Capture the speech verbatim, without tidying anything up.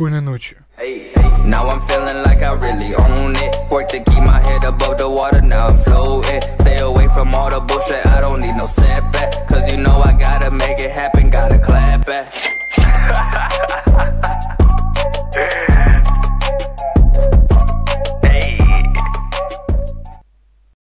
Спокойной ночи. Now I'm feeling like I really own it. Work to keep my head above the water, now I'm floating. Stay away from all the bullshit, I don't need no setback. Cause you know I gotta make it happen, gotta clap back.